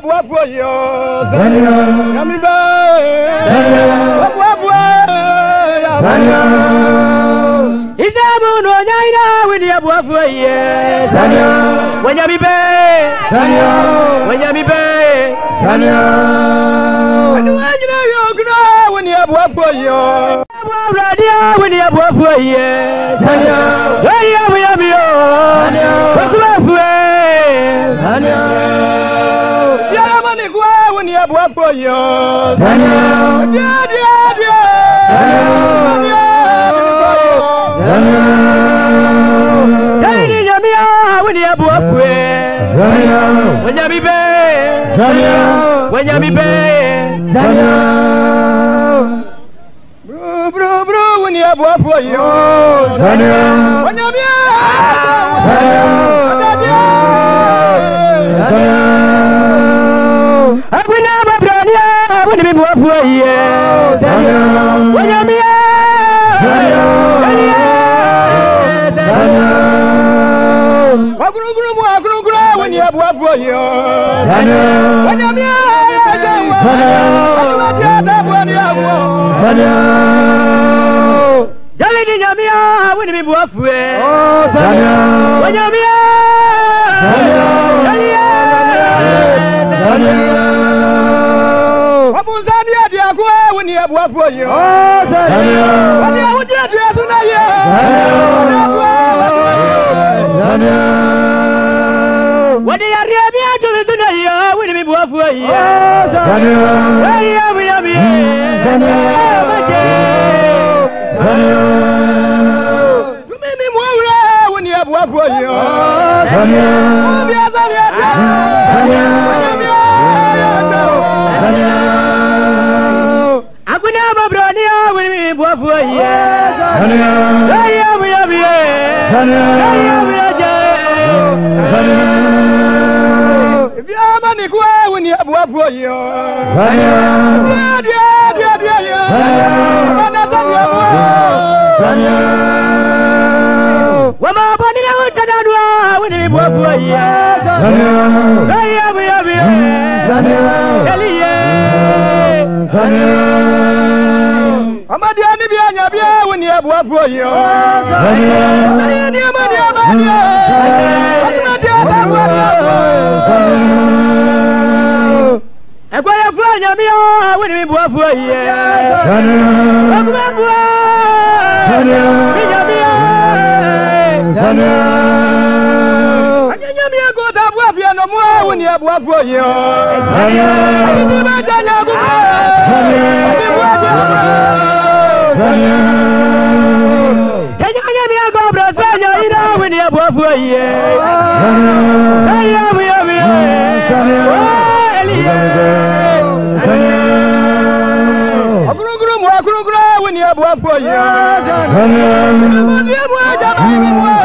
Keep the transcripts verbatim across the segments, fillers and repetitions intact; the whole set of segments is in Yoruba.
buapo yo. Yami be. Buapo ya. Isabu no nyaina wini ya buapo ye. When yami be. When yami be. When you yo gna when you buapo yo. Radio when you buapo ye. Hey yami yami yo. Buapo ye. Yamani kwa when you buapo yo. Dia dia dia. Dani yamia when you buapo ye. When yami be. When yami be. Bro bro bro when you buapo yo. When yami Aku nama berani, aku ni buat buat ye. Wajah mia, aku nak guru buat, aku nak guru wajah buat buat ye. Wajah mia, aku wajah dah buat dia buat. Jadi ni mia, aku ni buat buat. Wajah mia. Abu Zania dia kuwe wini abu abu yo. Wani abu dia dia tuna ye. Wani ari abi aju tuna ye wini abu abu ye. Wani abu abi. Tumi ni muwe wini abu abu yo. Dia Zania dia. Aku nama berani aku ni buat buat ye. Saya punya biye. Saya punya je. Biar mana ku aku ni buat buat ye. Dia dia dia dia ye. Mana saya buat. Wama bani aku cakap dua aku ni buat buat ye. Saya punya biye. Eliye. Amadia ni biya nya biya woni abu afu yo. Ayi ni amadia amadia. Amadia abu afu. Egwa ya fu nya biya woni abu afu yo. Abu afu. Biya biya. Anya biya ko ta abu afu no mo woni abu afu yo. Ayi ni ba ja nya abu. Jangan ni aku berasa ina wini abu abu ye. Saya abu abu ye. Aku guru mu aku guru wini abu abu ye. Dia buat jalan ni buat.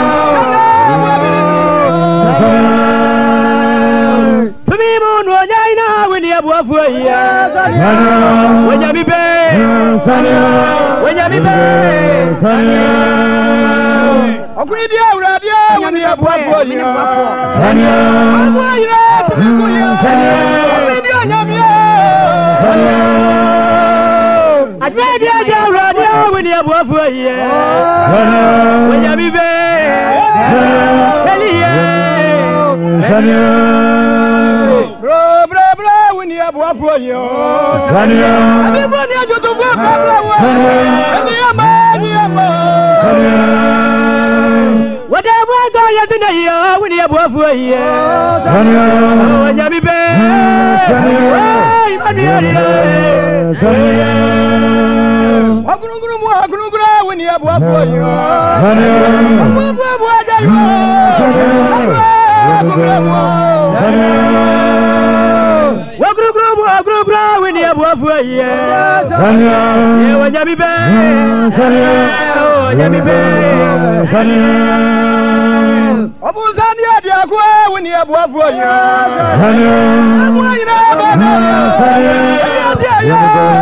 Pemimpin wajah ina wini abu abu ye. Wajah bibe. Wajah bibe. Aku dia udah dia wini abu abu ye. Abu ye. Aku dia nyamia. Aku dia dia udah dia wini abu abu ye. Wajah bibe. Eliye. Bro bro bro wini abu abu ye. Abi bani ajo tu buat bro. Ni ama ni ama. Wada wada ya tuna ye wini abu abu ye. Wajah bibe. Hey mani ye. Aku guru mu aku guru wini abu abu ye. Abu abu abu aja yo. Wa guru guru mu guru guru wini abu abu ye. Ye wajah bibe. Wajah bibe. Abu Zania dia ku wini abu abu ye. Abu ina baba. Dia dia.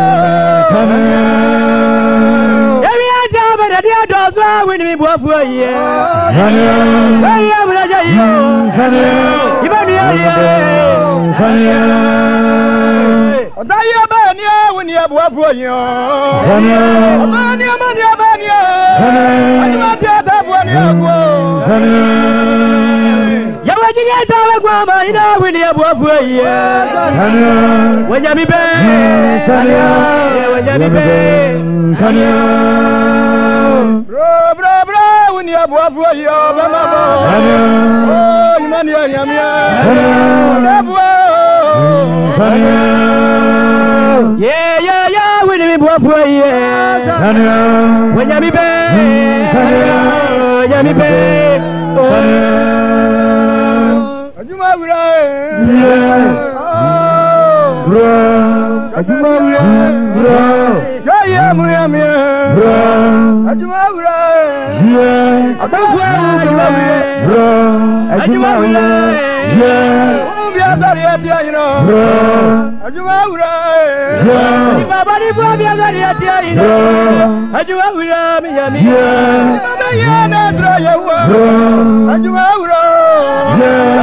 Yami aja bada dia dozo wini abu abu ye. Saya belajar yo. Ibadi ye. Odaya bania when you have what for you. Odaya bania bania. Ajuma tiada when you go. Yawaji ngata wagwama ina when you have what for you. When you be bad, when you be bad. Bro, bro, bro, when you have what for you, mama. Oh, Imania, Yamia. Yeah, yeah, yeah, when you be for you. When you be bad, when you be bad. Ajuma wura. Bro, Ajuma wura. Bro, yeah, yeah, muya muya. Bro, Ajuma wura. Yeah, Ajuma wura. Bro, Ajuma wura. Yeah. You know, Ajuma wura. Yeah, my body for me, I know. Ajuma wura, me, yeah, me. Yeah, na try you. Ajuma wura. Yeah,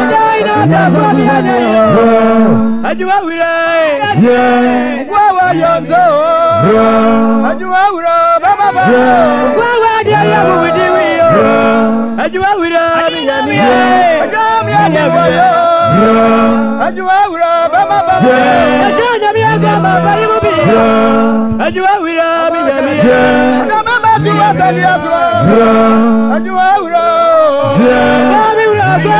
Ajuma wura. Yeah, Wawa yonzo. Ajuma wura, baba baba. Wawa dia ya wudi wiyo. Ajuma wura, me, yeah, me. Ajuma ya ya. Ajuma wura baba baba. Ajuma mi aga baba ibu bi. Ajuma wura mi ya mi. Ajuma ma tu wa sali afro. Ajuma wura. Ajuma wura baba.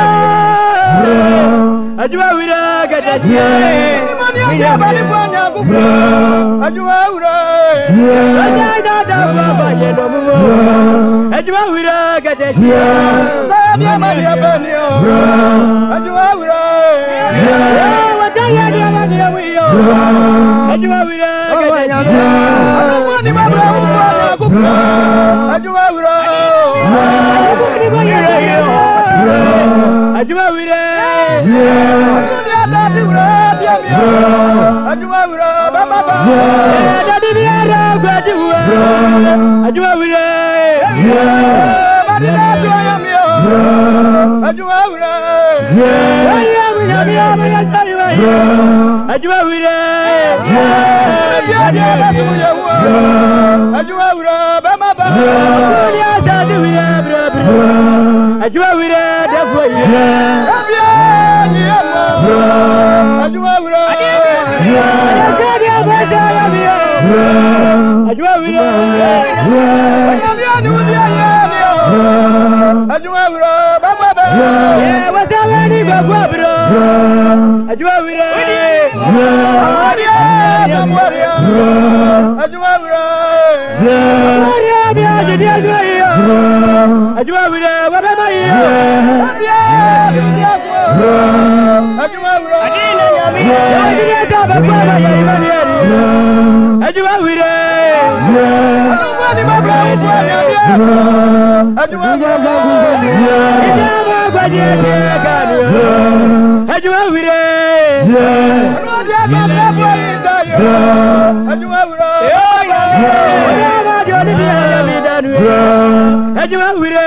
Ajuma wura gada shi. Mani aga baba ibu anya kuku. Ajuma wura. Ajuma da da baba ye no mu. Ajuma wura gada shi. Sabi amani abani o. Ajuma wura. Yeah, what do you do? What do you do? What do you do? Ajuma wira, Ajuma wira, baba baba. Ajuma wira, defu ya. Ajuma wira, Ajuma wira, Ajuma wira, baba baba. Yeah, what's up, any baba bro? Ajuma wira. Ajuma wira. Ajuma wira, baba baba. Ajuma wira. Ajuma wira. Ajuma Ajuma wira. Ajuma wira. Ajuma wira.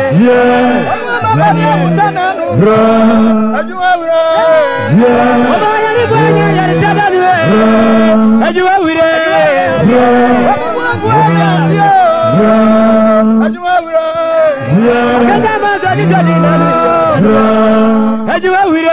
Ajuma wira. Ajuma wira. Ajuma wira. Ajuma wira.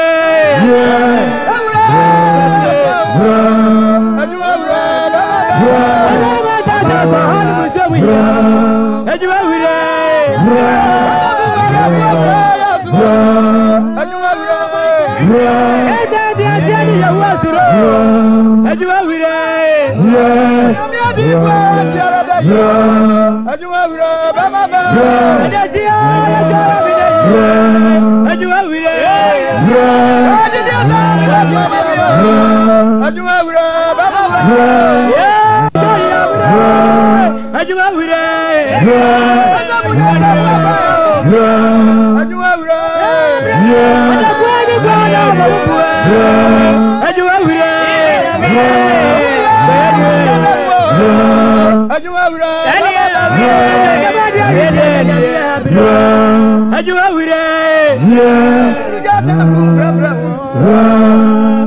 Ajuma wira.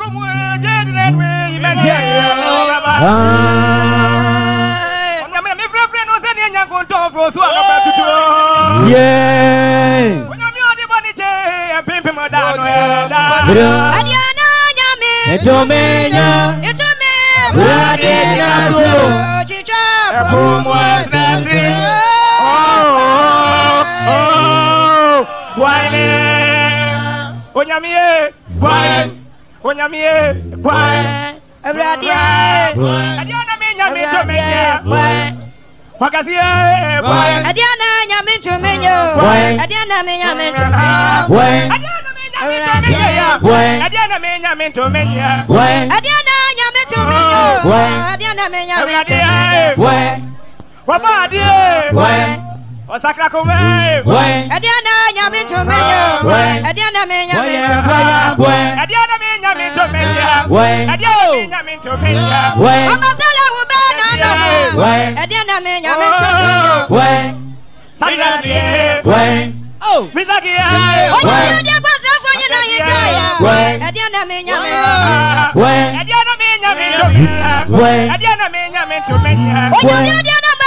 Onyamie, why? Onyamie, why? Abradia, Adiana Menya Menya, why? Wakasia, why? Adiana Yaminto Menya, why? Adiana Menya Menya, why? Adiana Menya, why? Adiana Menya Menya, why? Adiana Yaminto Menya, why? Adiana Menya Menya, why? Wabadia, why? Osakra kome, why? Adiana Yaminto Menya, why? Adiana Menya Menya, why? Adiana Menya Menya, why? Adiana Yaminto Menya, why? Omasala ubana, why? Adiana Menya Menya, why? Sakra, why? Oh, Mizakia, why? Adiana Menya, why? Adiana Menya Menya, why? Adiana Menya Menya, why? Adiana Menya Menya, why?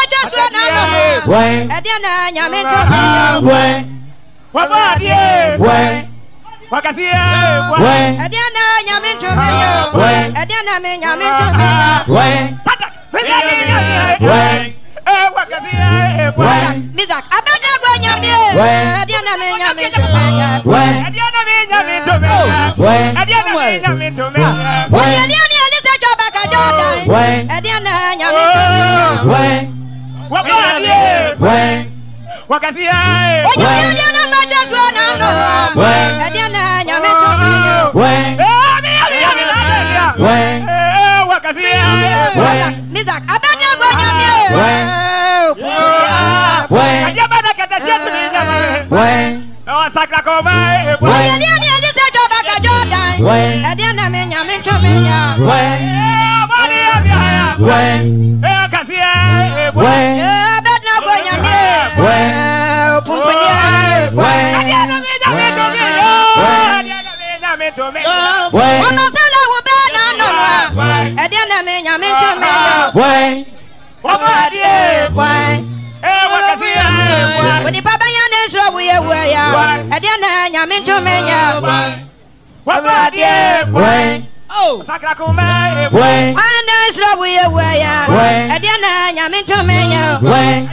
Why? Adiana Yaminto Menya, why? Wabadie, why? Wakasia, why? Adiana Yaminto Menya, why? Adiana Menya Menya, why? Why? Eh, Wakasia, why? Mizak, abada gwanyamie, why? Adiana Menya Menya, why? Adiana Menya Menya, why? Adiana Menya Menya, why? Adiana Elisa Jobaka Jordan, why? Adiana Yaminto Menya, why? Wabadie, why? Wakasia, why? Adiana Menya, why? Adiana Yaminto Menya, why? Why? Wakasia, why? Mizak, abada gwanyamie, why? Why? Adiana Katasia, why? No sakra kome, why? Adiana Elisa Jobaka Jordan, why? Adiana Menya Menya, why? Why? Wakasia, why? Abada gwanyamie, why? Pumpania, why? Adiana Menya Menya, Adiana Menya Menya, why? Omasala ubana no, why? Adiana Menya Menya, why? Wabadie, why? Eh, Wakasia, why? When the Baba Yana is over here, why? Adiana Yaminto Menya, why? Wabadie, why? Oh, Sakra Kume, why? Ana is over here, why? Adiana Yaminto Menya, why?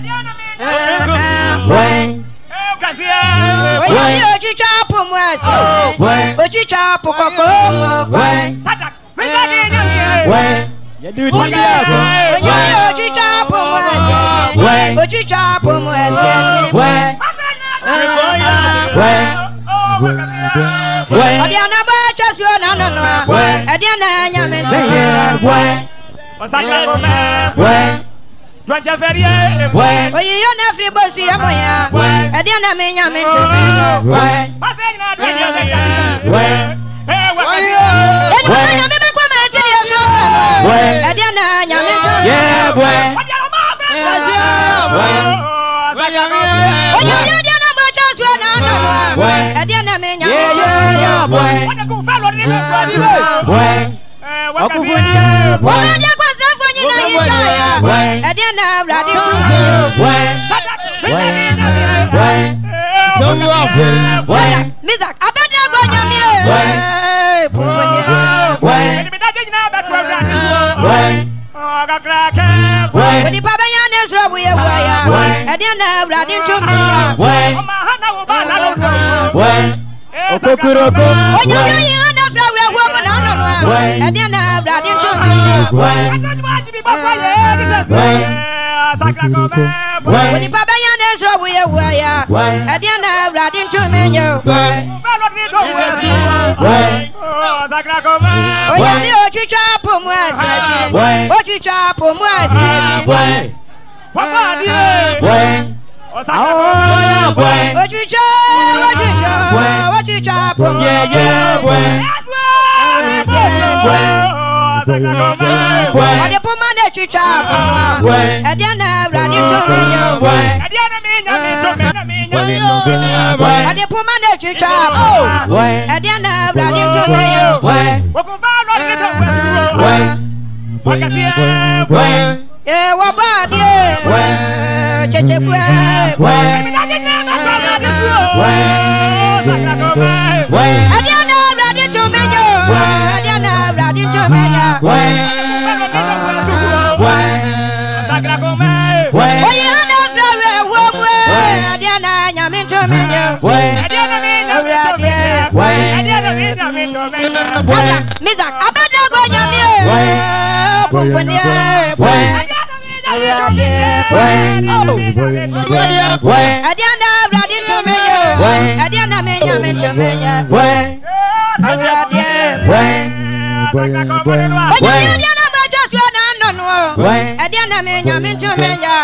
Why? Wakasia, why? You chop him, why? But you chop him, why? Why? You do it again. Why? You chop him, why? But you chop him, why? Why? Why? Adiana Bacha, you are no, no, why? Adiana Yaminto, why? Why? Why? Why? You don't have to bossy, Amoya. Why? Adiana Menya Menya, why? Why? Why? Adiana Yaminto, yeah, why? Why? Adiana Menya, yeah, why? Why? Why? Adiana Radio, why? Why? So you are why? Mizak, abada gwanyamie, why? Why? Why? Why? When the Baba Yana is over here, why? Adiana Radio, why? Why? Okukuroko, why? Why? Adiana Radio, why? Why? When the Baba Yana is over here, why? Adiana Radio, why? Why? Why? You chop him, why? What you chop him, why? Why? Why? Oh, why? What you chop? What you chop? Why? What you chop him? Yeah, yeah, why? Why? Why? The woman that you chop, why? Adiana Radio, why? Adiana Menya, why? The woman that you chop, why? Adiana Radio, why? Eh, what about you? Cheche kwe. Adiana ready to measure. Adiana ready to measure. Adiana yamin to measure. Miza, abada go yami. Adiana ready to measure. Adiana me yamin to measure. Adiana just one no no. Adiana me yamin to measure.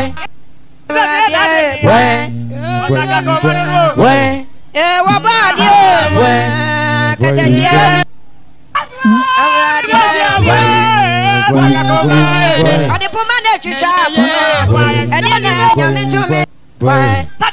Eh, what about you? I the woman that you chop, and then I am into me. Why?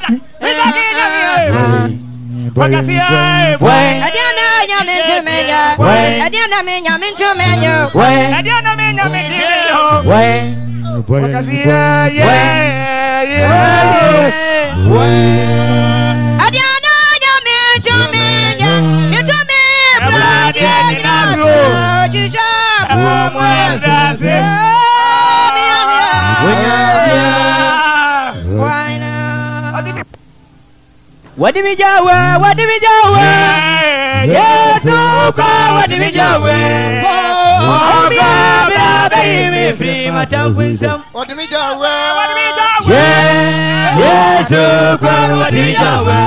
What did we do? What did we do? Yes, what did we do? Oh, baby, free my tongue with some. What did we do? What did we do? Yes, what did we do?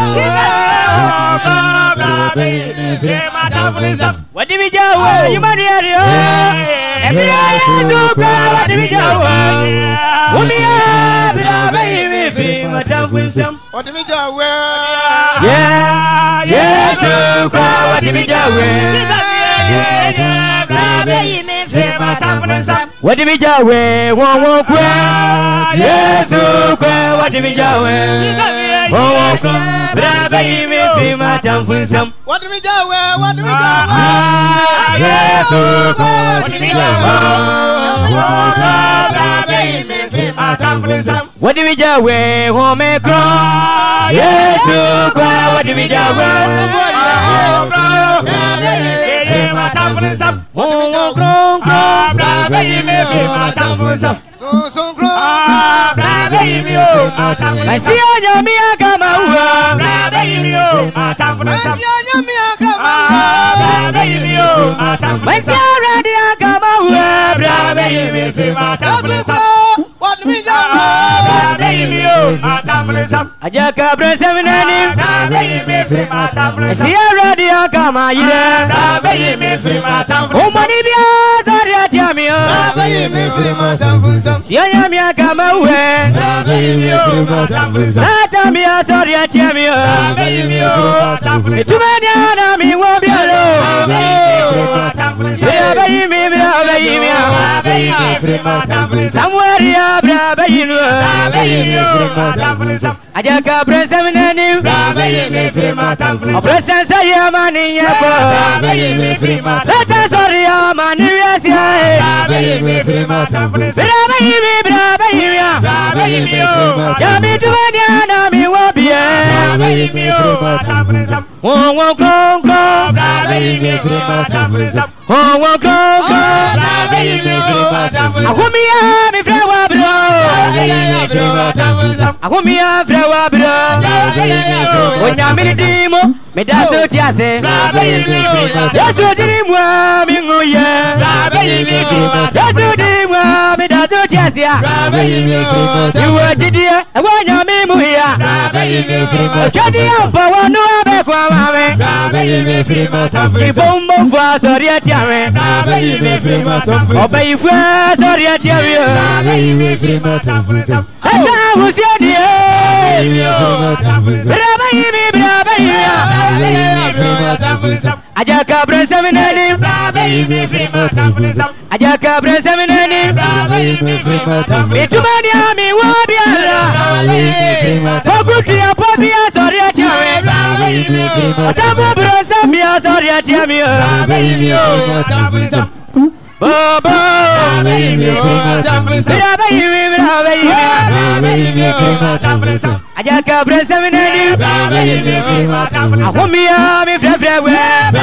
What did we do? You might hear it. Every day, what did we do? What did we free my tongue with some. What did we do? Yeah, yes, what did we do? What did we do? One more cry. Yes, what did we do? One more cry. Baby, free my tongue with some. What did we do? What did we do? Yes, what did we do? What did we do? One more cry. Yes, what did we do? Oh, cron, cron, baby, so so cron, baby, I see you, me, I come out, baby, I see you, me, I come out, baby, I see already, I come out, baby, what me do? Baby, I just got breath seven and I see already, I come out, yeah, baby, oh, money, be a Jamia, Siamia, come away, Satamia, sorry, Jamia, too many enemy won't be alone, baby, somewhere, yeah, baby, I just got breath seven and you, a presence of your money, Satan, sorry, man, yes, yeah, baby, Jammy to any enemy will be a one won't go, baby, oh, won't go, baby, I want me a flower, I want me a flower, when I'm in a demo, me that's what you say, that's what you dream, yeah, that's what you me that's what you say, you were dear, I want your memory here, Johnny up, I want no other quamame, Bombo for sorry at Yame, obey for sorry at Yame, I was your dear. Brabay, Brabay, Ajaka Brasaminani, Ajaka Brasaminani, Itumaniami, Wabiara, Pogutia, Popia, Soria, Tamu Brasamia, Soria, Jamia, Baba, Ajaka Brasaminani, Ahomia, me Flavia,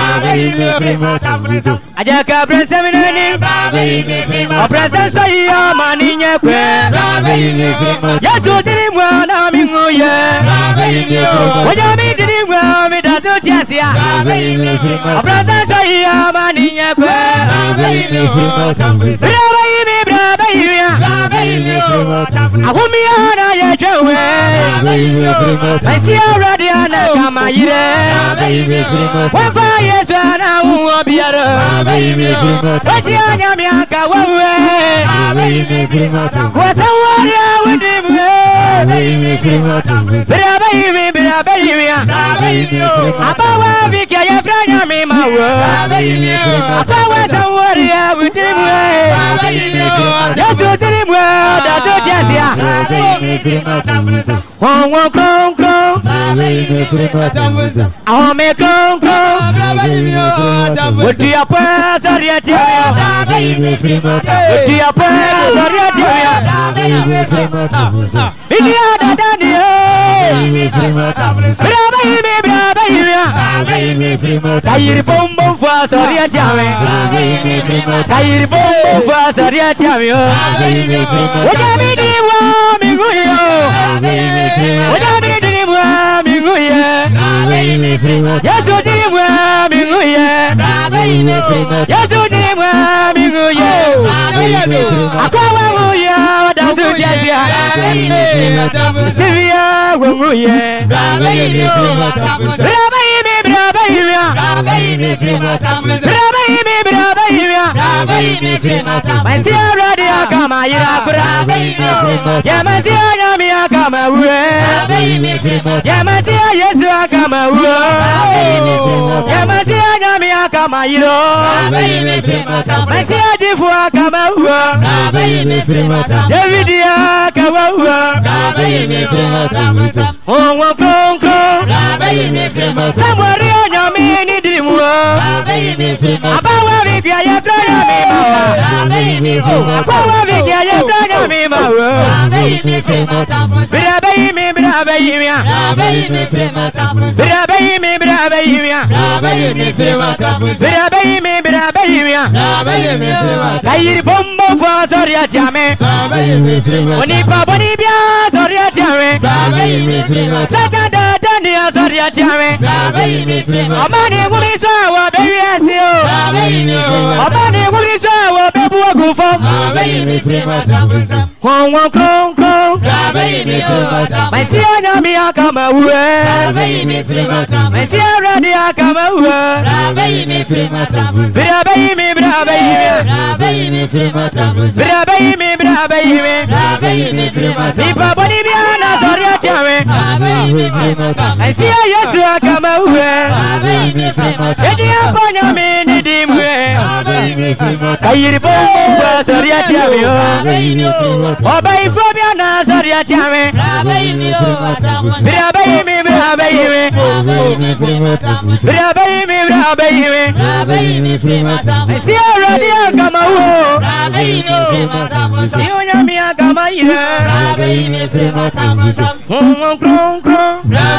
Ajaka Brasaminani, Brasasia, Maninia, Yasu didn't want to be Muya. What I mean to him, me does not Jasia, Brasasia, Maninia, Ahomia, I see already on a Kamayre. One five years and I won't be at all. What's your Yamiaka? What's a warrior with him? Baby, baby, Abawa, Vicky, your friend, my word. Abawa, a warrior with him. Just to tell him where that's not Jasia. One one come come, I'll make come come. What do you pass on your tail? What do you pass on your tail? In the other Daniel, Kairi Bombo for Soria Jami, Kairi Bombo for Soria Jami. What I mean, what I mean, yes, you did well, Minguya. Yes, you did well, Minguya. I call you, that's what you Sylvia, Winguya. My Sierra, come here, Yamasia, Yamia, come away. Yamasia, yes, I come away. Yamasia, Yamia, come away. My Sierra, come away. Davidia, come away. Oh, one phone call. Somebody on your mini dream world. About what if you are trying me, about what if you are trying me, my world. Brabay me, brabay me, brabay me, brabay me, brabay me, brabay me. Kairi Bombo for Soria Jame. Onipa Bonibia, Soria Jame. Satanda Dania, Soria Jame. Amani Wulisa, baby, I see you. Amani Wulisa, baby, I go for. Hong Kong, Kong, Kong. My Sierra, me, I come away. My Sierra, I come away. Brabay me, brabay me. Brabay me, brabay me. Nipa Bonibiana, Soria Jame. I see a yes, I come away. Eddie Abona, me, Nidim. Kairi Bombo, Soria Jame. Obey Fabiana, Soria Jame. Brabay me, brabay me. Brabay me, brabay me. I see already a come away. See you, Yamia, come here. Hong Kong, Kong.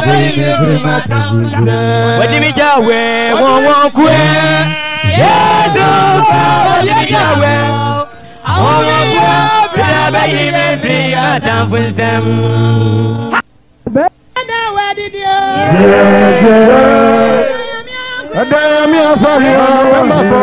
What did we do? One walk away. Yes, oh, Yahweh. I want to brabay me, see a town for them. Where did you? Adami afari amako.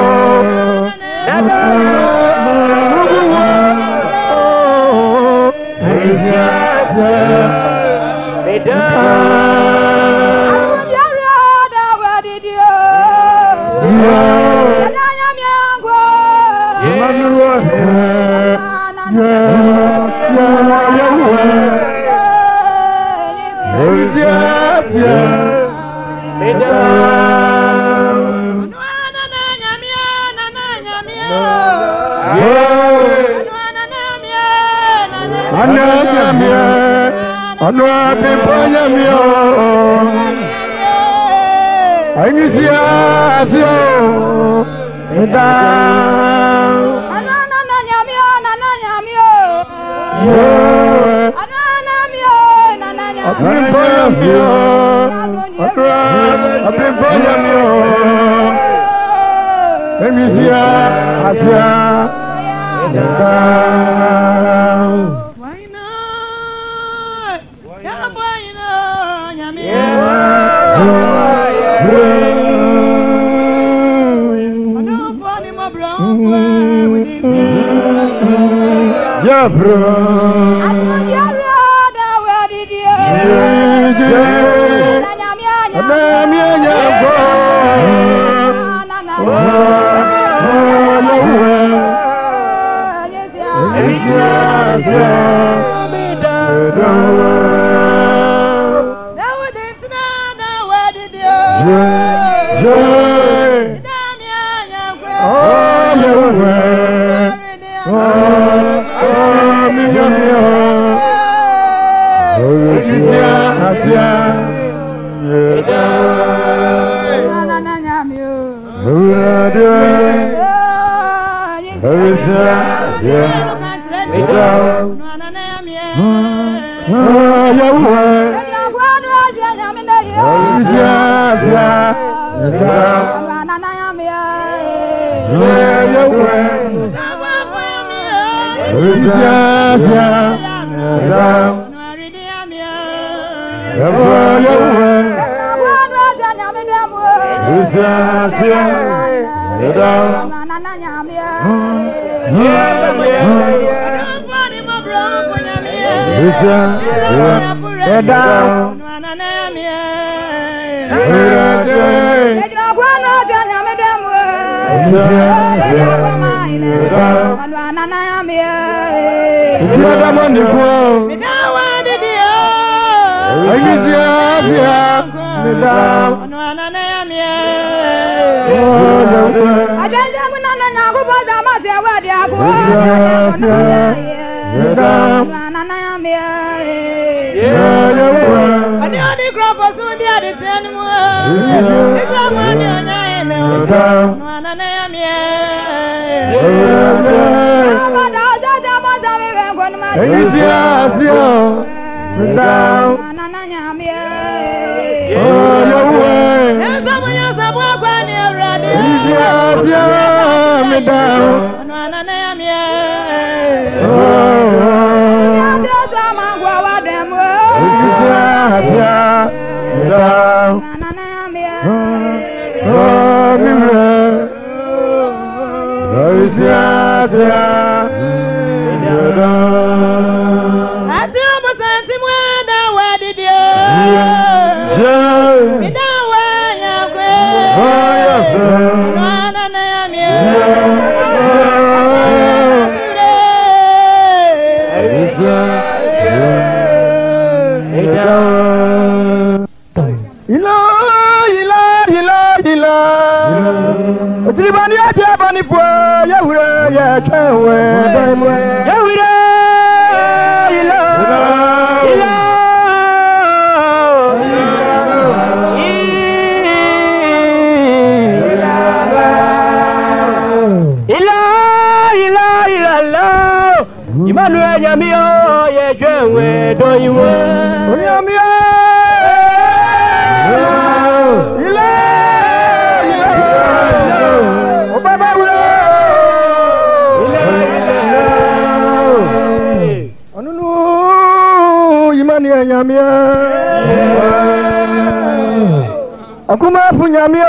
Akuma punyamio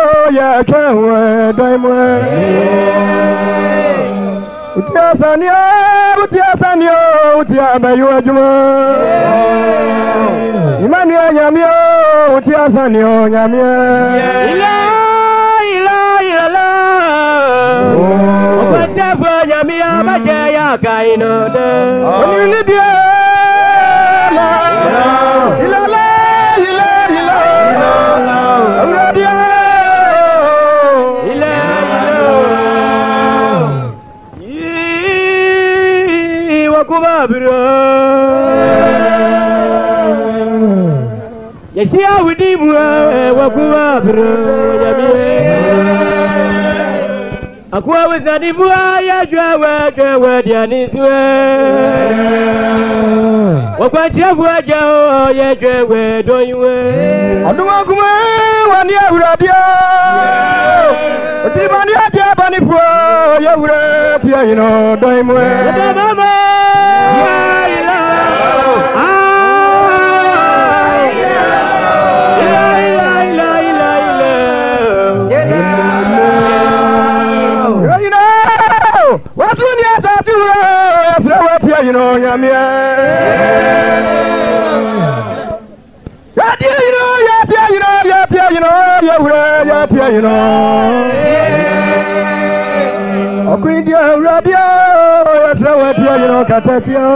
ya kewe daimwe Utia sanio, utia sanio, utia bayu ajuma Imani ya nyamio, utia sanio nyamio Ila, ila, ila, la Upatia fa nyamio, baje ya kaino de Onilidia, la, ila, la, ila, ila bro. Yesia wudi mu wakuwa bro yami. Akwa wazani bua ya jwa jwa diani suwe. Wakwa chafwa jao ya jwa doywe. Aduma kuma wani awuradia. Otibani atia bani fo ya wura tia ino doywe. Mama ila What's when you say to her? Throw up here, you know, Yamia. Yeah, you know, yeah, you know, yeah, you know, yeah, yeah, you know. A queen, dear Rabia, throw up here, you know, Catatia.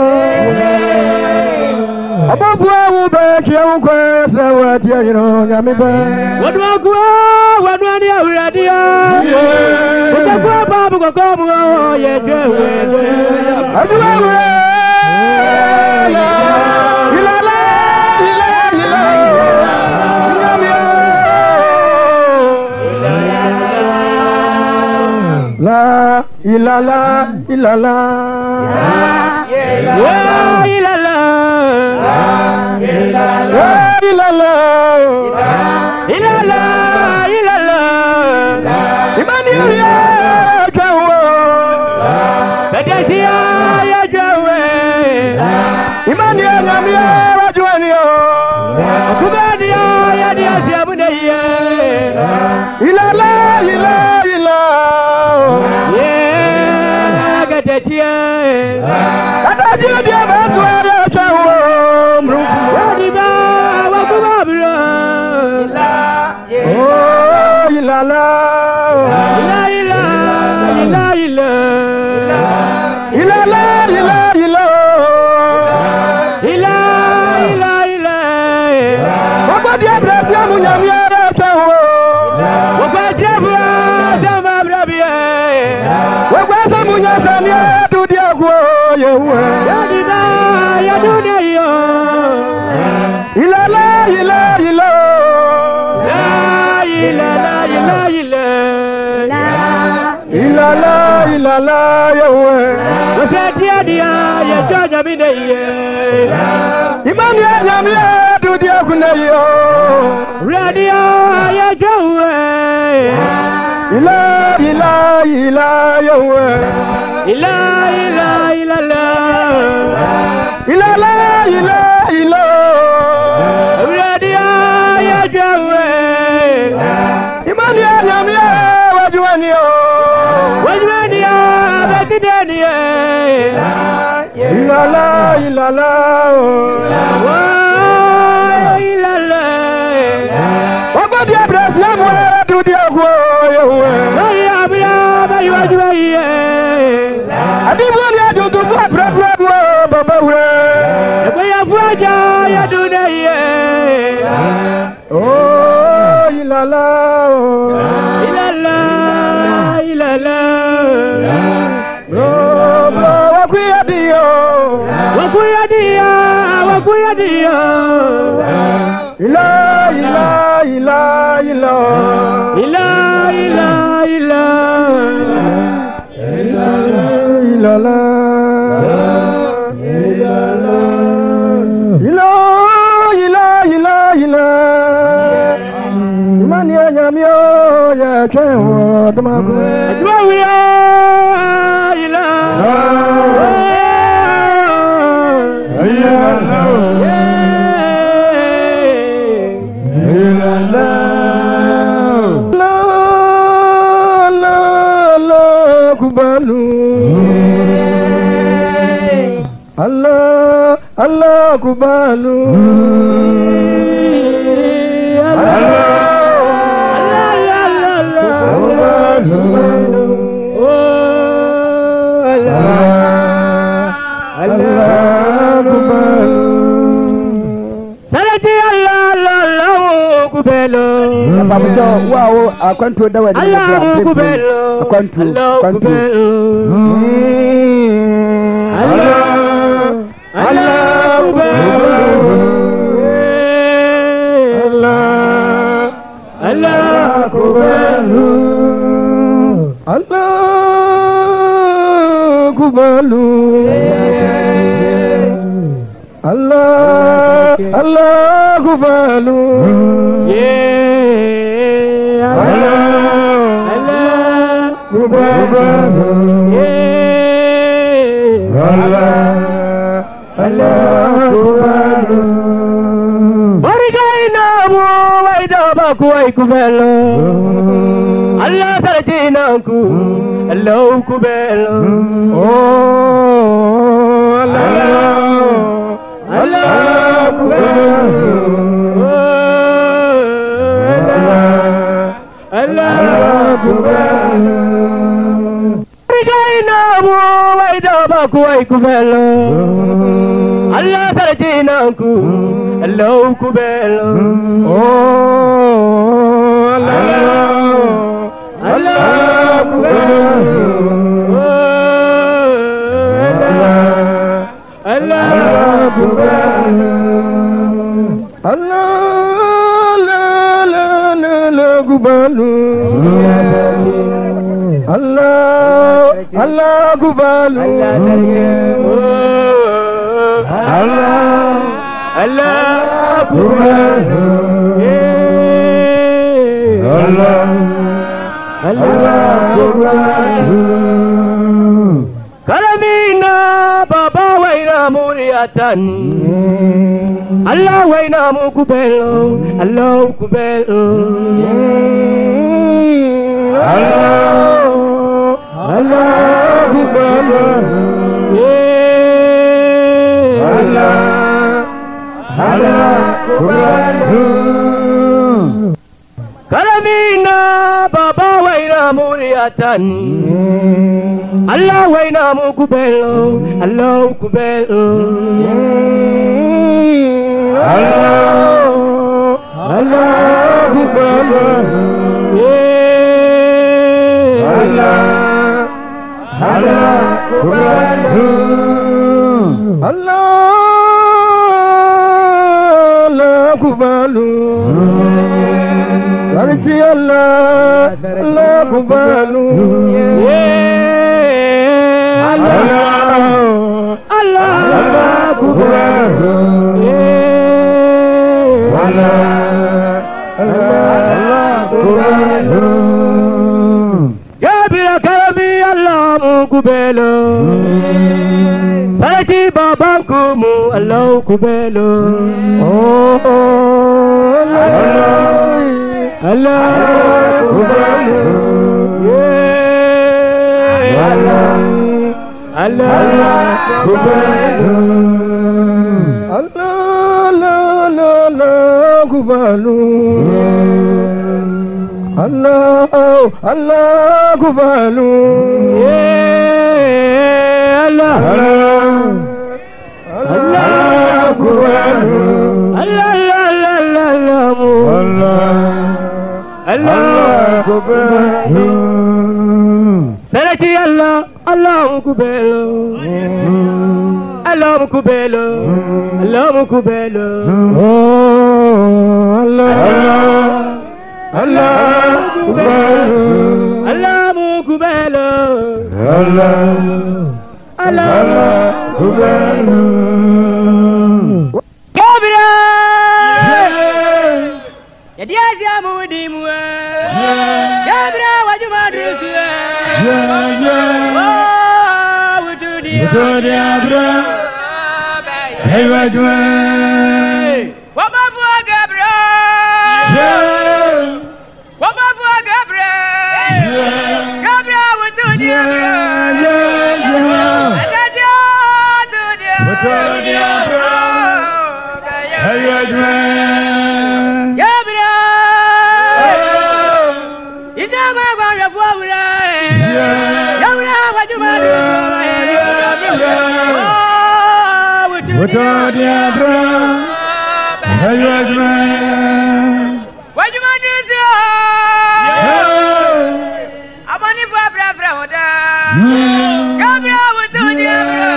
Above where we back, you quest, throw up here, you know, Yamiba. What do I go? What do I do? Radio. What do I go? Babu go come, oh, yeah, Joe. I do. La ilala ilala ilala ilala ilala ilala ilala imani ya jawo bedesia ya jawo imani ya namia wajuani yo kubani ya dia siabune ye ilala ilala Kata dia dia bantu ada cawo, wadi ba waku bablo. Oh ilala, ila ila ila ila, ilala ila ila, ila ila ila. Waku dia berarti munyami ada cawo, waku dia berarti sama berarti. Waku semuanya sania. Yadida yadude yo ilala ila ila la ilala ila ila ilala ilala yo wasatia dia ya jaja bide ye imam ya nyamia dudia kuneyo radio ya jawe ila ila ila yo ila ila ila la ila la ila ila radia ya jawe imani ya nyamia wajuani yo wajuani ya betideni ila la ila la ila la wabadi abrasi ya mwana dudia kwa yo ya abia bayi wajuani Adi mwani ya jutu kwa brabra baba we. Ebo ya fuaja ya dunia. Oh ilala, ilala, ilala. Bro bro wakuya dio, wakuya dia, wakuya dia. Ila ila ila ila, ila ila ila. La la ila ila ila ila ila imani ya nyamio ya chewo damaku dwa ya ila ila ila la la la kubalu Allah Allah kubalu Allah Allah Allah kubalu oh Allah Allah kubalu Salati Allah Allah kubalu Pamujo wow akwantu dawa ni Allah kubalu akwantu akwantu Allah kubalu Allah Allah kubalu yeah Allah Allah kubalu yeah Allah Allah kubalu Barigaina mu waida baku ay kubalu Allah sarjinaku Allah kubalu oh Allah Allah kubalu Allah kubalu Barigaina mu waida baku ay kubalu Allah sarjinaku Allah kubalu oh Allah Allah kubalu Allah kubalu Allah la la la la kubalu Allah Allah kubalu Allah Allah kubalu Allah Allah kubalu Kalamina baba waina muriatani Allah waina mukubelo Allah kubelo Allah Allah kubelo Allah Allah kubelo Kalamina baba waina muriatani Allah waina mukubelo Allah kubelo Allah Allah kubelo Allah Allah kubelo Allah Allah kubelo Archi Allah Allah kubalu Allah Allah Allah kubalu Allah Allah kubalu Ya bila kami Allah kubalu Saji babankumu Allah kubalu Oh Allah Allah kubalu yeah Allah Allah kubalu Allah la la la kubalu Allah Allah kubalu yeah Allah Allah kubalu Allah la la la la Allah Allah kubalu Salati Allah Allah kubalu Allah kubalu Allah kubalu Oh Allah Allah kubalu Allah kubalu Allah Allah kubalu Kabira Jadi asia mudimu Kabira wajuma dusia Oh wudu dia Wudu dia bro Hey wajuma Wama bua Kabira Wama bua Kabira Kabira wudu dia bro Asaja wudu dia Wudu dia bro Hey wajuma Wudu dia bro, wajuma, wajuma dusia, abani bra bra bra wuda, kabra wudu dia bro,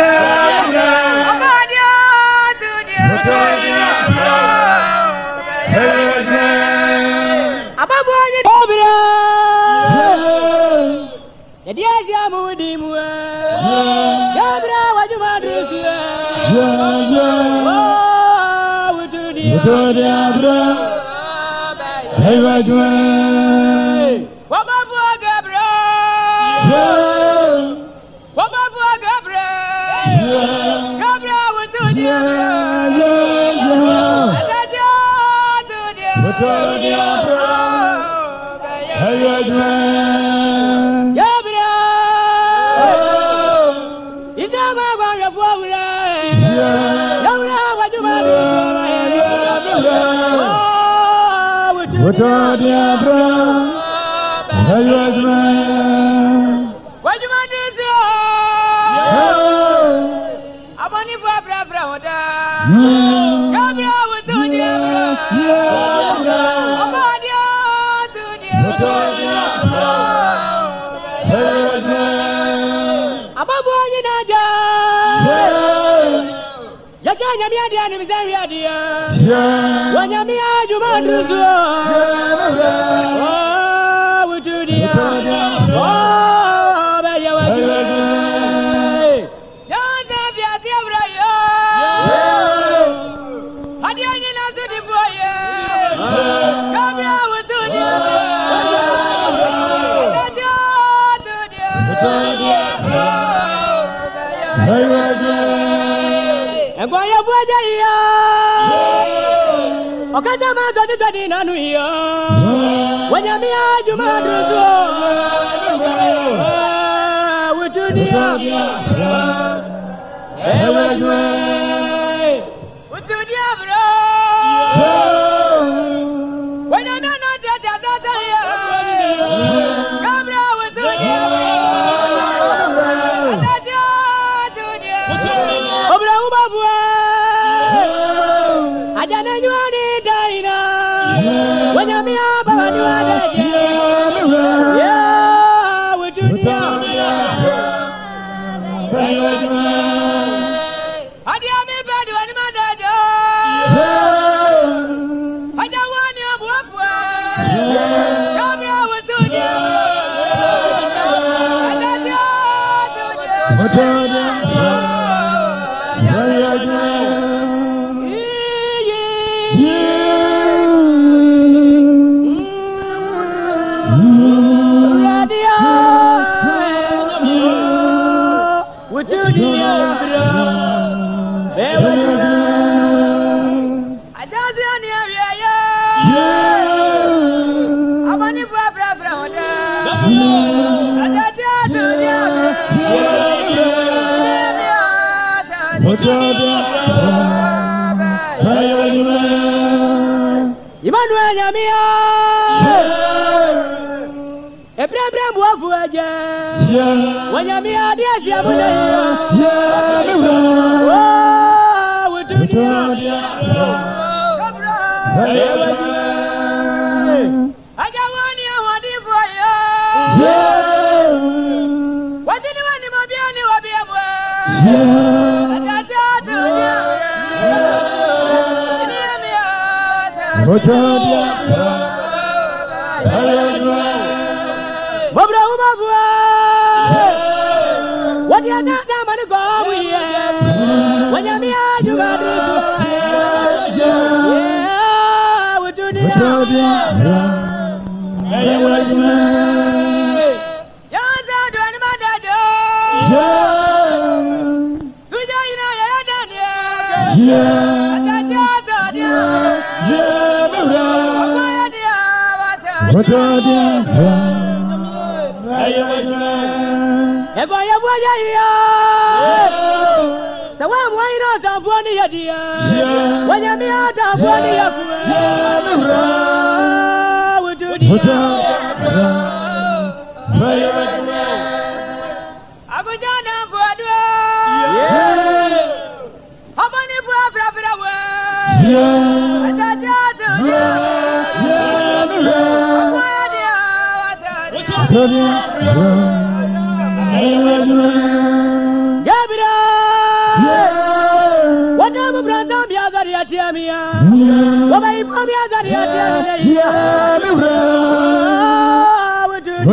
abani wudu dia bro, ababu ni kabra, jadi aja Mudimu. Gabra, what you want to see? Oh, we do the Abra. Hey, what you want? What about Gabra? What about Gabra? Gabra, we do the Abra. What do the Abra? Hey, what you want? Gabra. Is that my one of Wabra? Gabra, what you want? What are the Abra? Hey, what you want? What you want to say? I'm only for Abra. Gabra, what do the Abra? About you to the Abra. About boy in Aja. Yakanya mi adia ni mzami adia. Wanyami aju madruzo. Oh, wujudia. Oh, beya wajudia. Yanda vya tiabra yo. Adia ni nasidi boye. Kabya wujudia. And why you put it here? Okay, the man that is in Anuia. When you're near, you might do so. Would you near? Would you near? When you're not that, that's here. Come here with you. I don't know you are dying. When I'm here, but you are dead. Yeah, we do it. I don't know bad when my dad. I don't want you to walk. Come here, we do it. I don't know. Emmanuel Yamia, Ebrem Wafuaja, when Yamia, dear Yamuna, oh, we do it. I don't want you, what if for you? What did you want him to be on your beer? What you are not going to go with? When you're near, you are yeah, what you do? What are you? If I am one year, the one why not of one year, when you're near the one year, would you do? I would not have one. How many profit away? I got Gabra, whatever Brandon Yazariatia, what I am Yazariatia,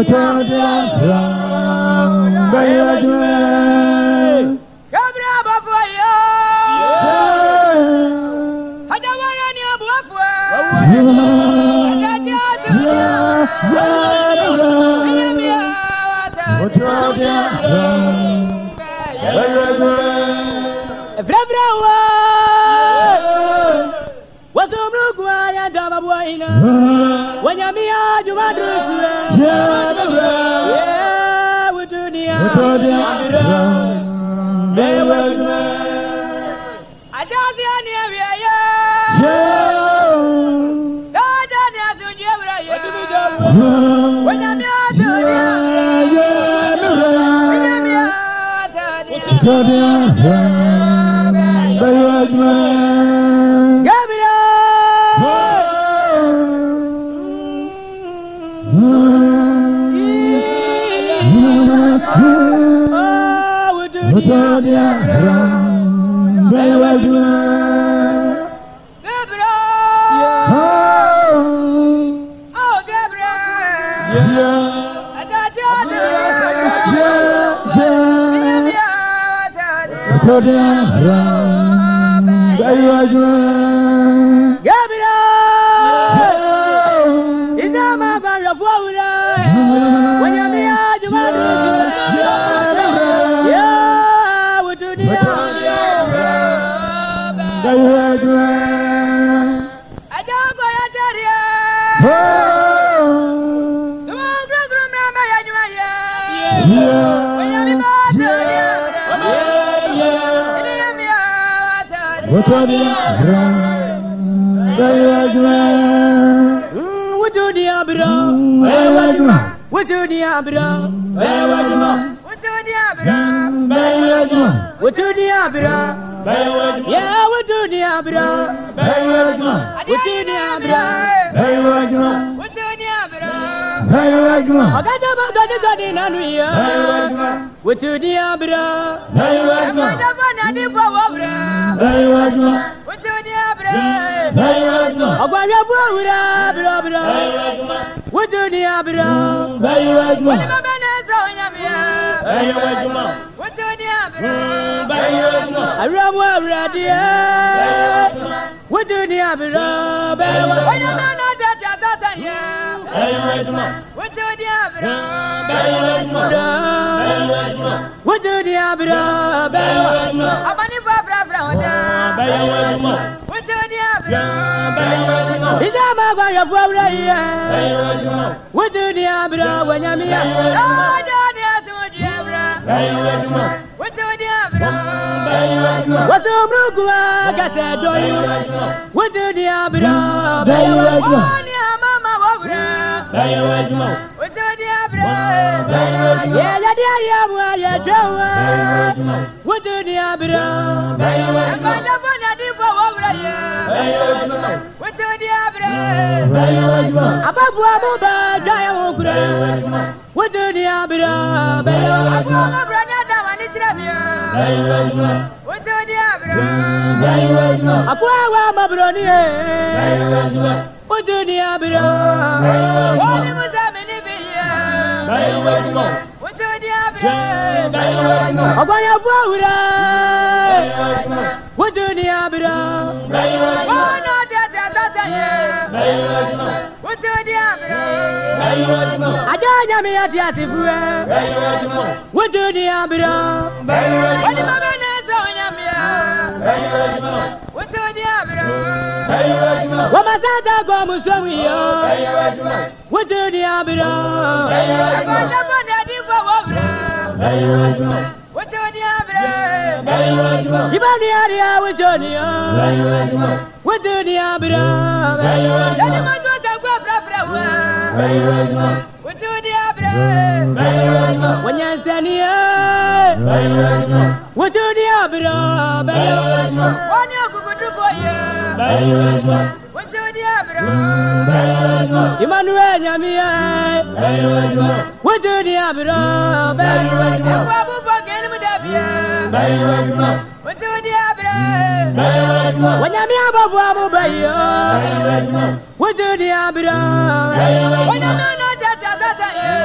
What do you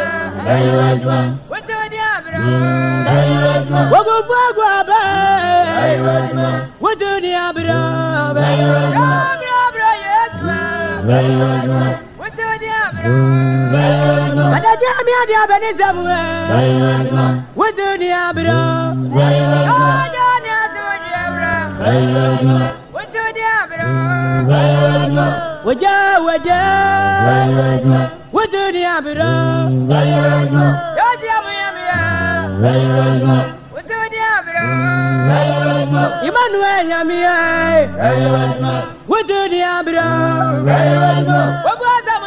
What do you have? What go for? What do you have? What do you have? But I tell me I have any somewhere. What do you have? What do you have? Waja waja what do you have it all? Yes, yummy, yummy. What do you have it all? Emmanuel, yummy. What do you have it all? What was the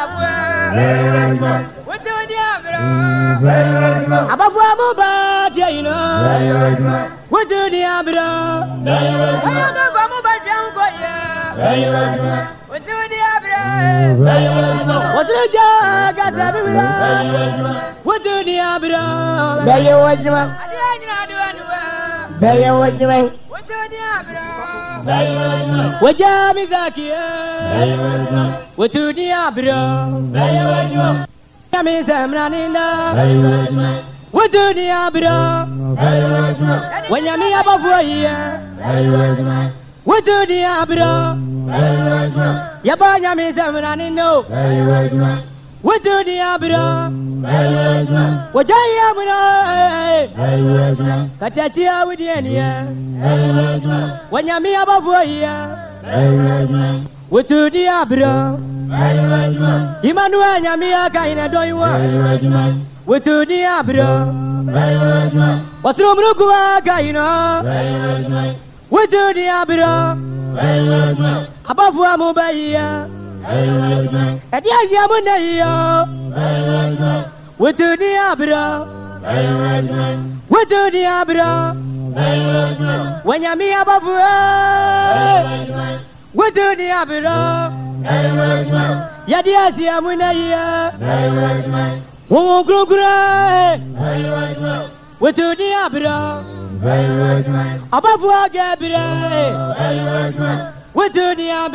one? What do you have it all? Above one, you know. What do you have it all? I am the Bamuba Jam. What do you have? What do you have? What do you have? Bear your watch, man. Bear your watch, man. What do you have? What jam is that here? What do you have? Jam is I'm running now. What do you have? When you're above here. What do you have? Yabanya me seven no. What do you have? What do you have? Katachia with the end. When you're me above here. What do you have? Emmanuel Yamia Kaina do you want? What do you have? What's wrong with Kaina? What do you have? Above one mobile, at the Yamunaya. What do you have? What do you have? When you're me above, what do you have? Yadias Yamunaya. Won't grow gray. What do you have? Above what Gabriel, what do you have?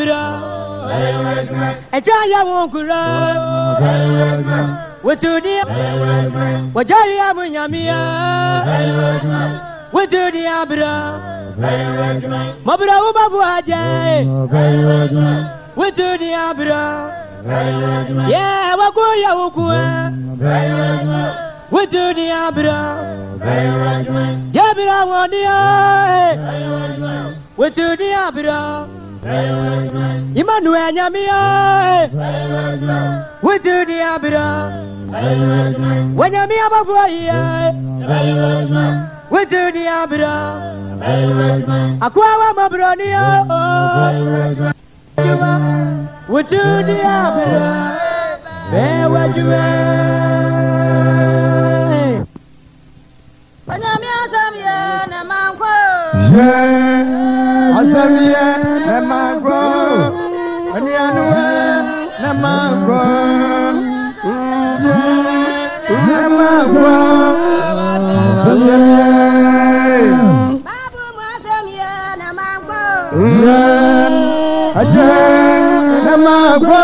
A giant won't cry. What do you have? What do you have? What do you have? Mabra Ubabuaja. What do you have? Yeah, what go you? What do you have? Yabira Wadia, what do you have? Emmanuel Yamia, what do you have? When Yamia Bavaya, what do you have? Aqua Mabronia, what do you have? Where were you? Asamia na magro, anianua na magro, na magro, asamia. Babu asamia na magro, aja na magro,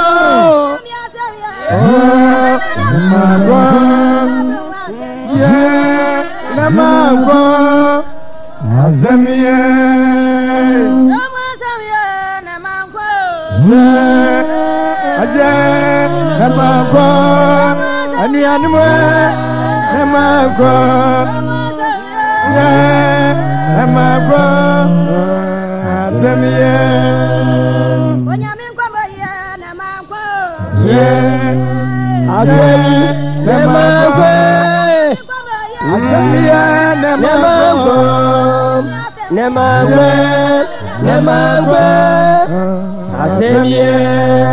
na magro, yeah na magro. Azamia, Azamia, Namango, Aja, Namango, Anianua, Namango, Namango, Azamia, Namango, Azamia, Namango. Nemangwe, Nemangwe, Asemie,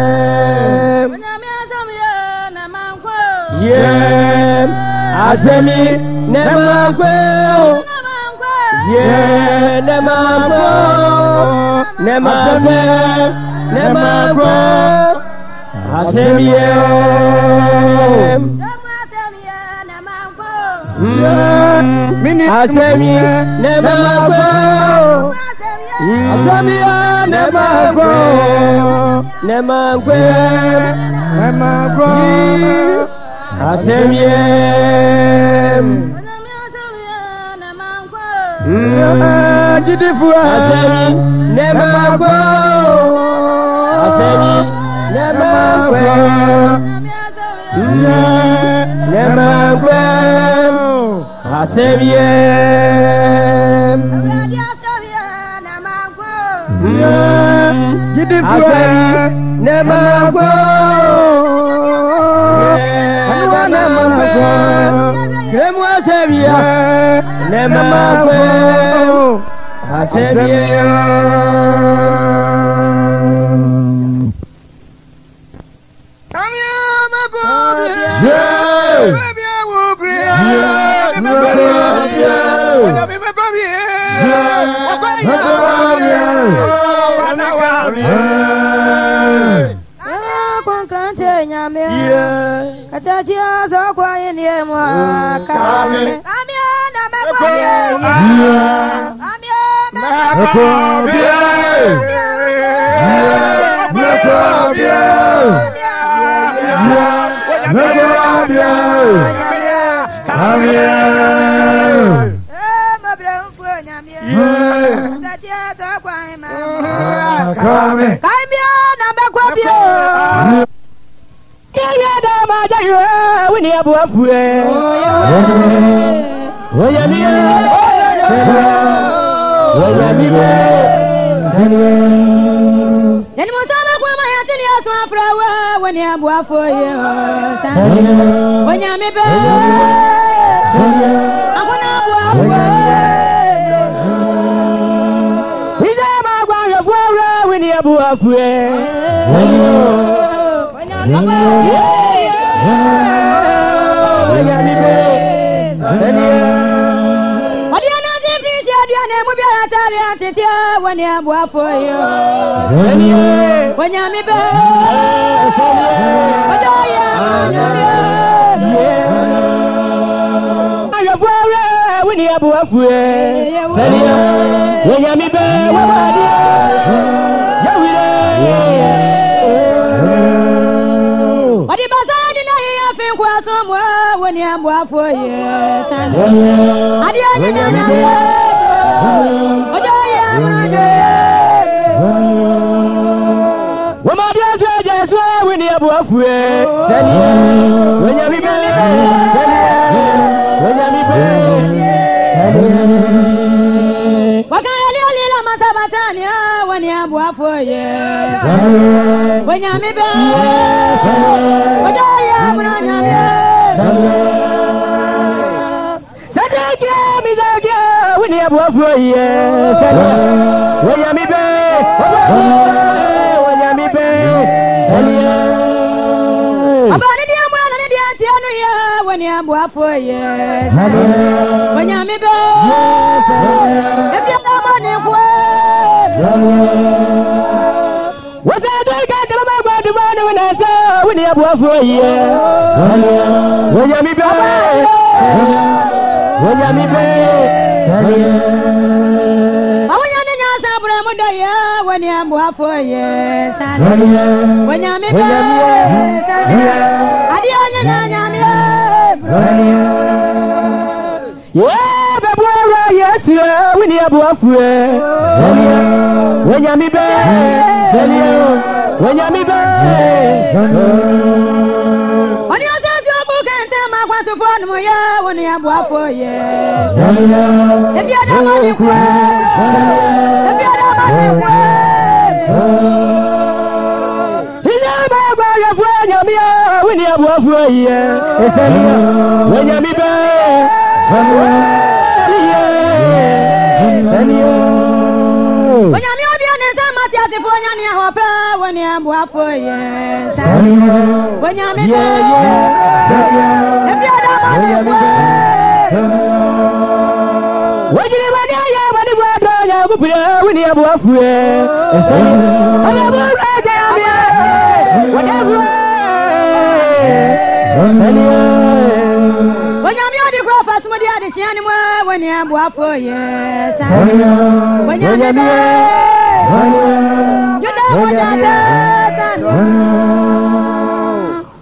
Yem, Asemi, Nemangwe, Yem, Nemangwe, Nemangwe, Nemangwe, Asemie, Asemi, Nemangwe, Azamia, Nemangwe, Nemangwe, Nemangwe, Asemiem Jidifua Nemagwa Asemi Nemagwa Nemagwa Asemiem Jidifua Nemagwa Anwa Nemagwa Kremu Asemia Nemagwa Asemiem Amia Magwa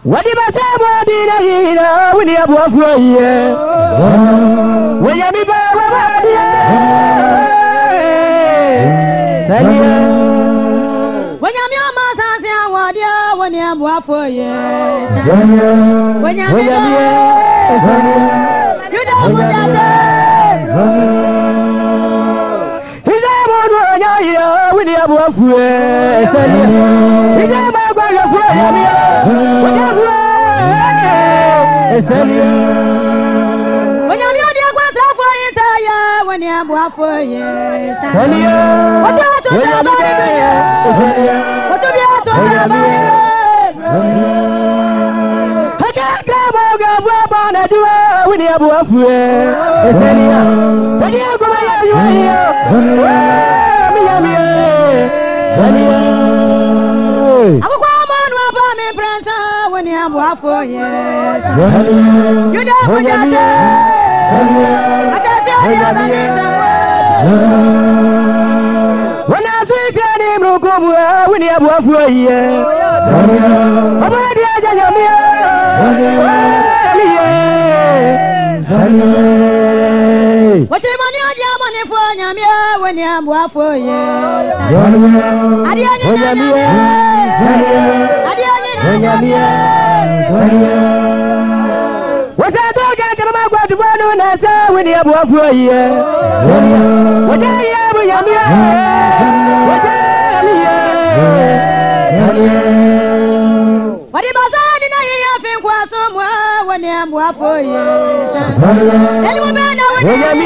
What did I say? What did I hear? When you have one for a year. When you be back, when you're your mother's and what you when you have one for a year. When you're you don't want that. He's a one year when you have one for a year. He's a man going to fly. When you're when you have for you, what do you do about it? What do you do about it? I can't come over and do it when you have for you. When you go when you have for you, you don't want that. When I see your name, no come when you have one for a year. What you money on your money for Yamia when you have one for a year? What's that talking about? What you want to answer when you have one for a year? What are you having? What are you having? What somewhere when you have one for a year? Anyone know when you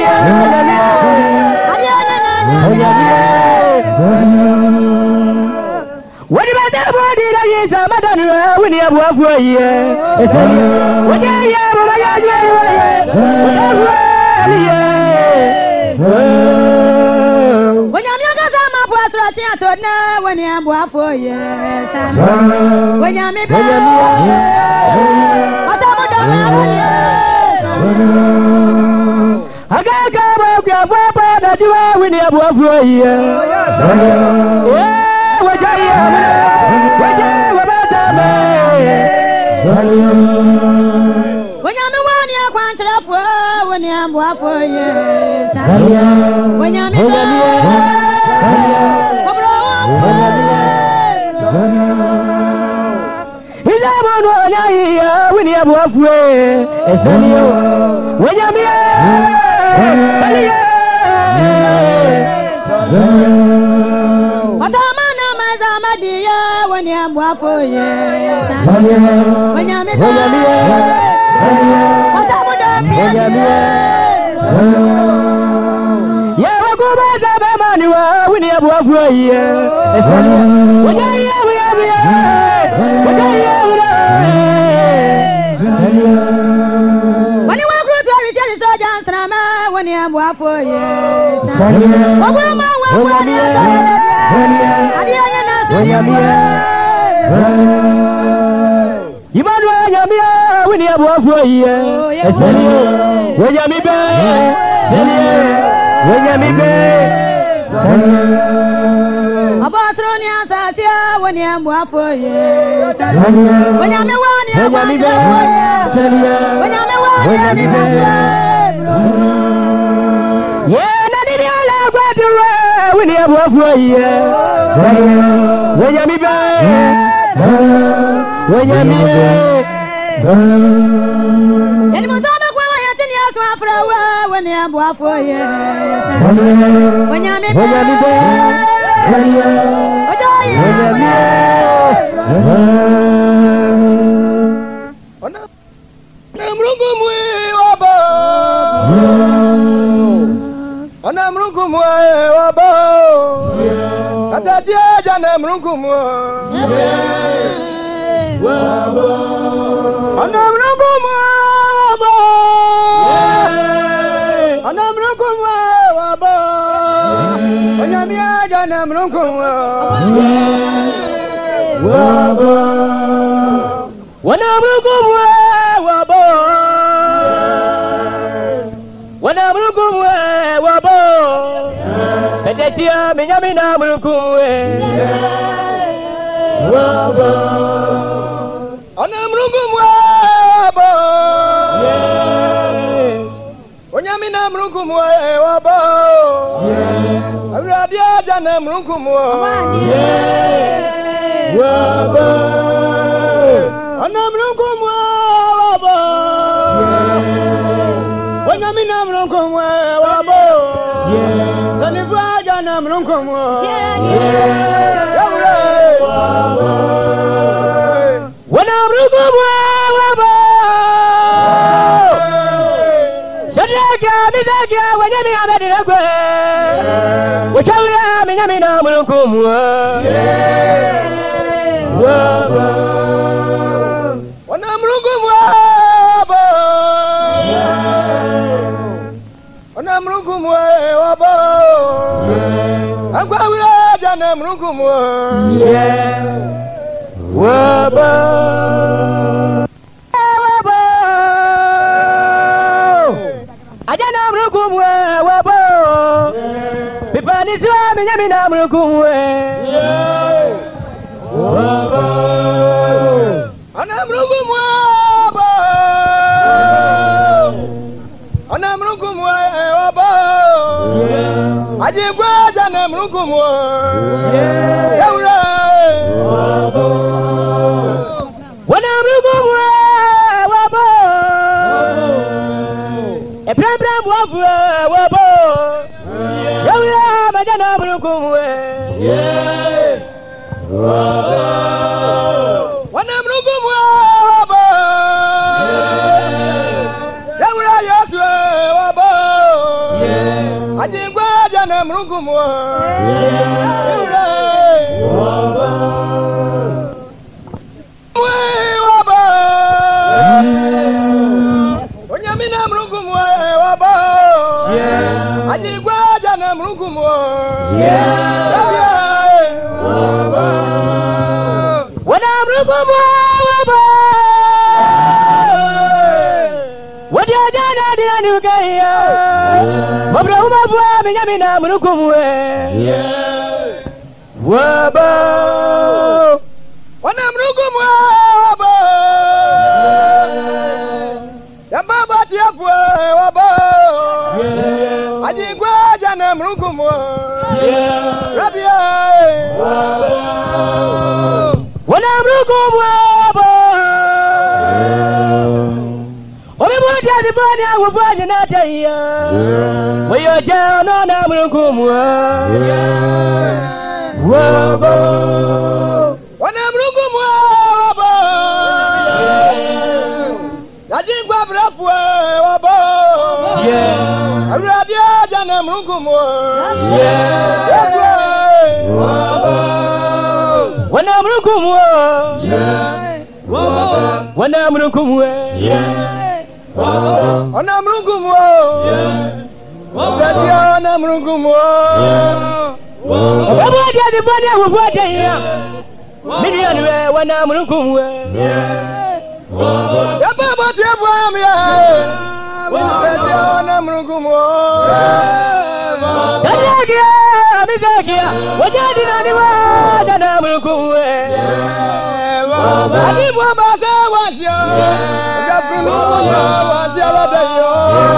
what about that body that is a madam when you have one for a year? What are you when you're younger than my boss, I told now when you have one for a year. When you're me, I can't come up your papa that you are when you have one for a year. What are you when you're the one you're going to love for when you're one for years. When you're me, he's a one when you have one for when you're me. What am I, dear, when you have one for you? When you're me, what am I, go back to Manuel when you have one for you. What are you when you walk through to tell the soldiers, when you have one for you. What will I want when you might run your mirror when you have one for a year. When you're me, when you're me, about Ronia Satia when you have one for a year. When you're me, one year, when you're me, yeah, nothing allowed to when you have one for a year. When you're me, when you're me, and Mozambique, when I had ten years for a while, when you have one for a year. When you're me, when you're me, Ona mrungu mwabo Onyami na mrungu mwabo Awurade aja na mrungu mwabo Ona mrungu mwabo Onyami na mrungu mwabo Sanifu aja na mrungu mwabo Wana mrungu mwabo Sadaka midaka wanyami amediragwe Wachawira minyami na mrungu mwabo Wana mrungu mwabo Wana mrungu mwabo Akwawira jana mrungu mwabo Waba Waba Ajana mrukumwe waba Pipani suwa minyami na mrukumwe Waba Ana mrukumwe waba Ana mrukumwe waba Ajigwa jana mrukumwe Yaura Waba Wana mrugu wabo E pram pram wafu wabo Yawya majana mrugu Wana mrugu wabo Yawya yasu wabo Ajigwa jana mrugu Onyamina mrungu mwe wabo Ajigwa jana mrungu mwe Wana mrungu mwe wabo Wadi ajana dina nukaya Mabra umabwa minyamina mrungu mwe Wabo Wana mrungu mwe wabo Yambaba tiafwe wabo Ajigwa jana mrungu mwe Rabia Wana mrungu mwe wabo Omi mwati adibani awubani nataya Wayo jana na mrungu mwe Wabo Wana mrungu mwe wabo Yajingwa brafwe wabo Awurade jana mrungu mwe Wana mrungu mwe Wana mrungu mwe Wana mrungu mwe Wana mrungu mwe Wabwadi adibani awubwadi ya Milioni we wana mrungu mwe Yababa tiafwe ya Wana mrungu mwe Sadakia mizakia Wajadi nani wajana mrungu mwe Adibu abase wasya Yakunu wasya wadayo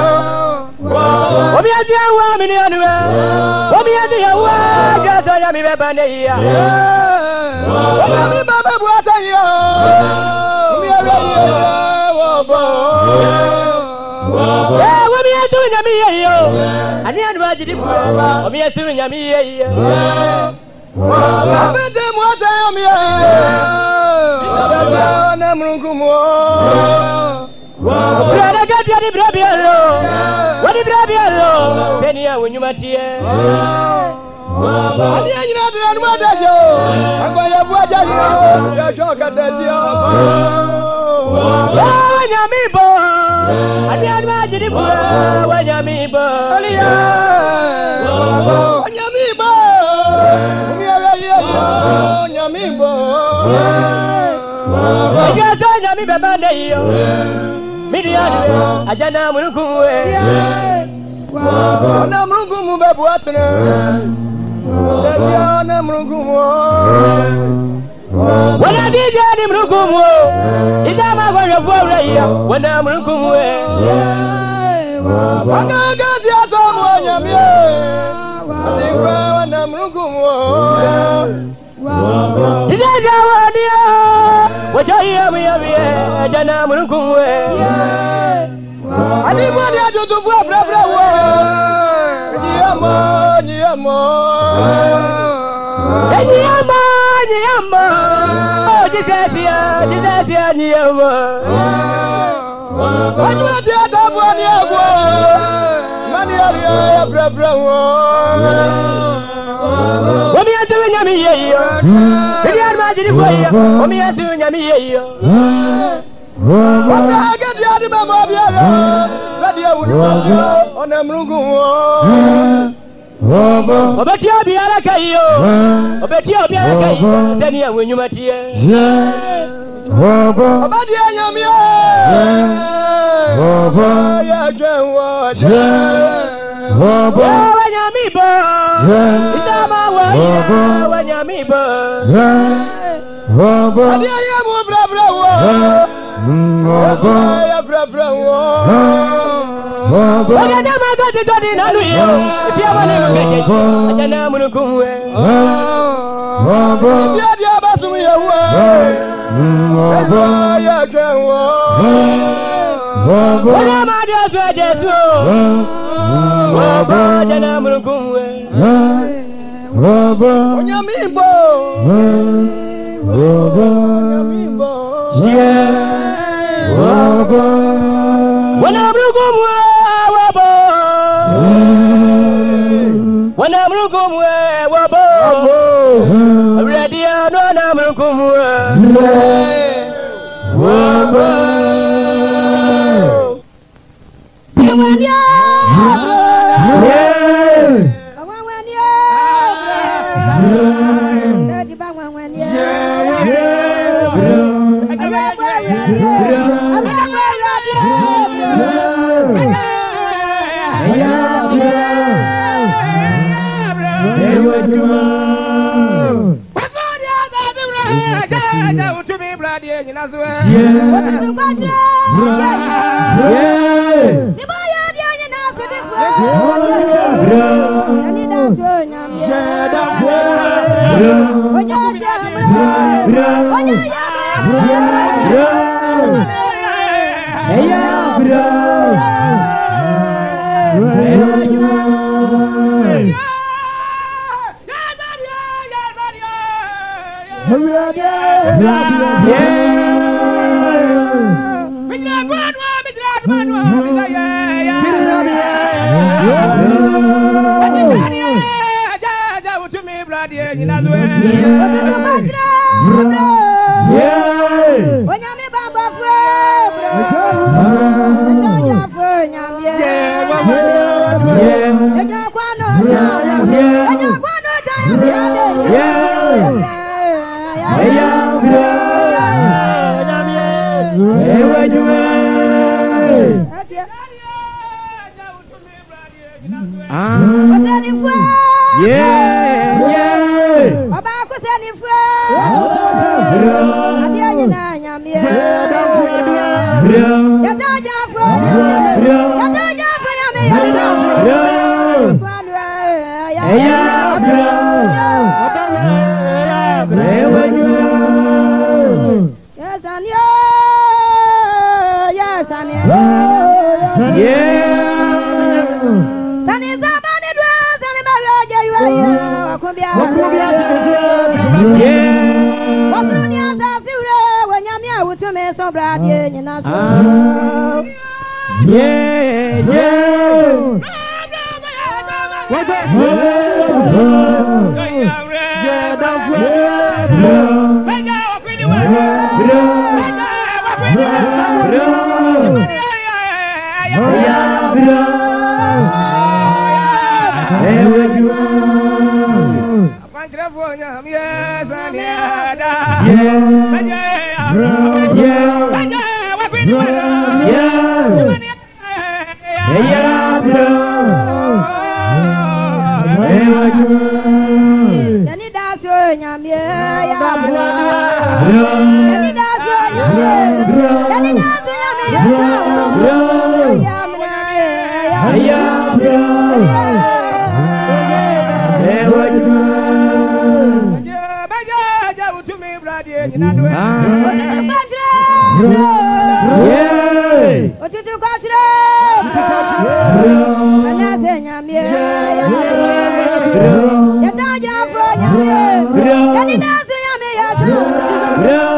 Omiyaji awa milioni we Omiyaji awa Jato ya mibebane ya Omiyaji bebe buwata ya Omiyaji wabo Omiyaji nyami ya Ani anu ajidifu Omiyaji nyami ya Abende mwata ya omiyaji Wana mrungu mwe Brada gati ya di brabi alo Wadi brabi alo Teni ya unyumatie Adi ya njina tuya numata yo Angwa ya buwa jani ya Ya choka tezi yo Wanyamibo Adi ya numa jidifu Wanyamibo Wanyamibo Wanyamibo Wanyamibo Nyami bebande iyo Milioni ajana mrungu mwe Wana mrungu mbebu atene Deji ana mrungu mwe When I did any Mrukum, it's not my way of warrior. When I'm Mrukum, I got the other one. I think when I'm Mrukum, is that our idea? What I am here, Jana Mrukum. I didn't want you to go, blah, blah, blah. Yama, Yama, Yama, Yama. Oh, this is here, this is here, Yama. What do you do? What do you do? Money of your blah, blah, blah. What are you doing, Yami? If you are imagining for you, what are you doing, Yami? What I get the other Baba? Let you on a Mrugu. But you'll be a Kayo. But you'll be a Kayo. Then you when you met here. About the Yamia. When you're me, boy. It's not my way. When you're me, boy. I am more blah blah. I am blah blah. I am not going to go in on you. If you want to make it, I am going to go away. If you have your best way away, I can walk. What am I just ready to do? I am going to go away. When you're me, boy. Yeah, when I'm looking when I'm looking where ready, I know I'm looking nyamye ya bra yani da so nyamye yani da so nyamye ya bra ya mna ya bra e wajma baja ja utumi brade nyina do otitu kwachre yeah otitu kwachre ana se nyamye ya bra ya da ja fo nyamye yani da so nyamye ya bra